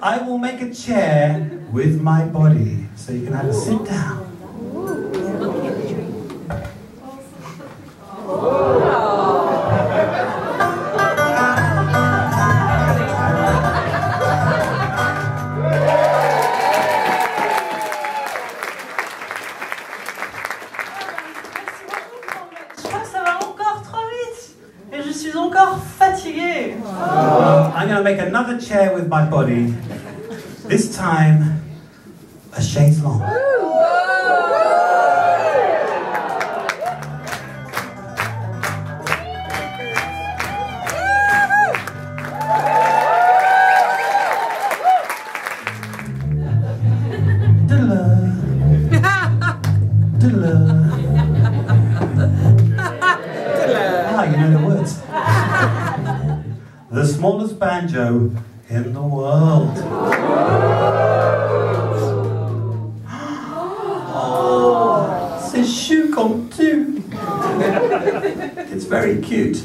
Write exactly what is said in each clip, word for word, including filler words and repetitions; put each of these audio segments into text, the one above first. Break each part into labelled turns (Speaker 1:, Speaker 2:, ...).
Speaker 1: I will make a chair with my body, so you can have a sit down. I'm going to make another chair with my body, this time a chaise longue. Ah, you know the words. The smallest banjo in the world. Oh, c'est chou comme tu. It's very cute.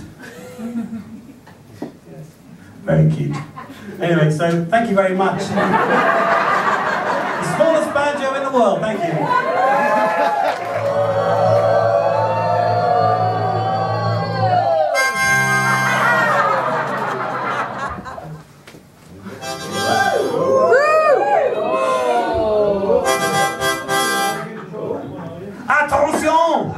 Speaker 1: Very cute. Anyway, so thank you very much. The smallest banjo in the world, thank you. Attention!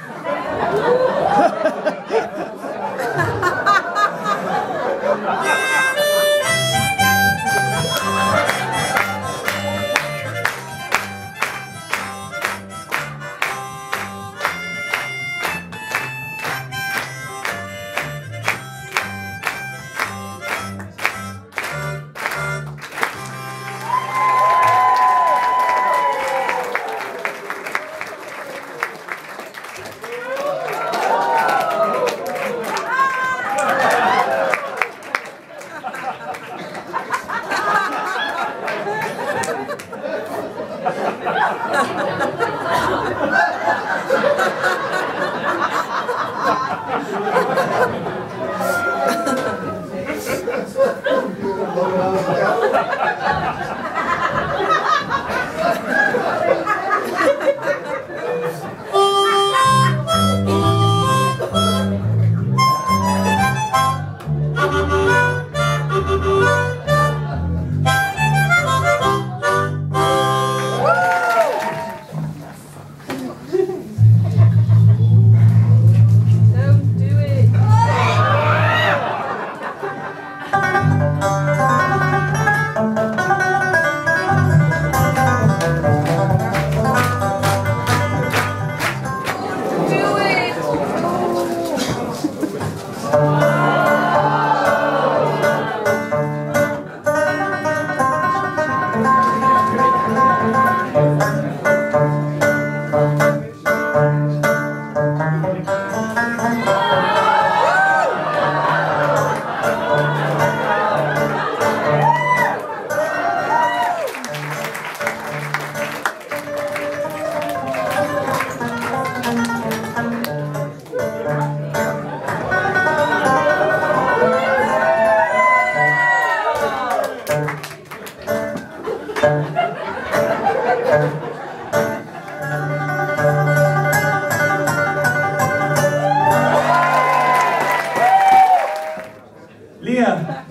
Speaker 1: Leah,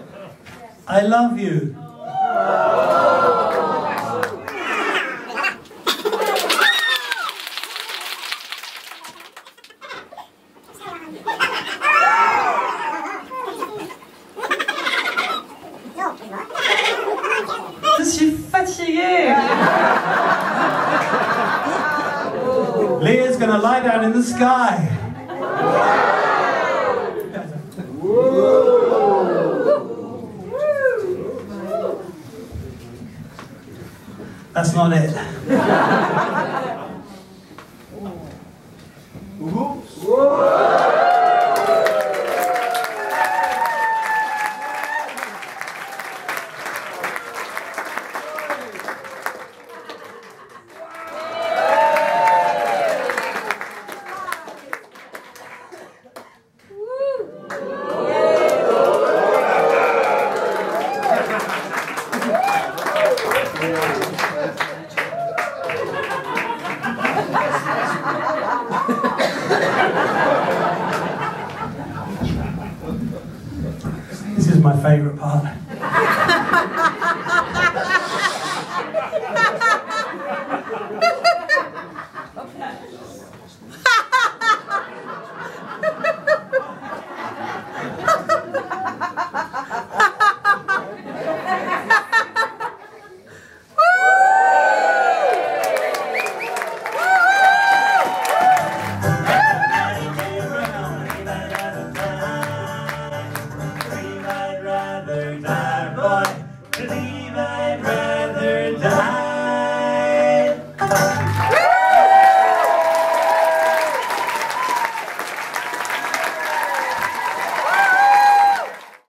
Speaker 1: I love you.
Speaker 2: Je suis fatiguée.
Speaker 1: Leah's gonna lie down in the sky. That's not it.
Speaker 2: favourite part.